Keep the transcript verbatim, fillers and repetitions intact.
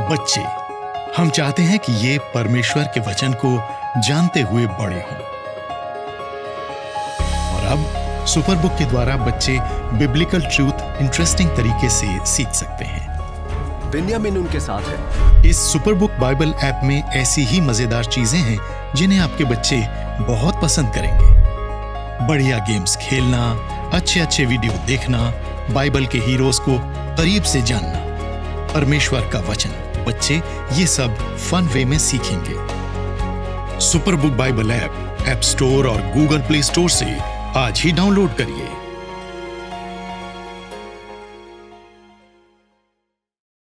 बच्चे, हम चाहते हैं कि ये परमेश्वर के वचन को जानते हुए बड़े हों। और अब सुपर बुक के द्वारा बच्चे बिब्लिकल ट्रूथ इंटरेस्टिंग तरीके से सीख सकते हैं। बिन्यामिन उनके साथ है। इस सुपर बुक बाइबल ऐप में ऐसी ही मजेदार चीजें हैं जिन्हें आपके बच्चे बहुत पसंद करेंगे। बढ़िया गेम्स खेलना, अच्छे अच्छे वीडियो देखना, बाइबल के हीरोज को करीब से जानना, परमेश्वर का वचन, बच्चे ये सब फन वे में सीखेंगे। Super book Bible app app store और गूगल प्ले स्टोर से आज ही डाउनलोड करिए।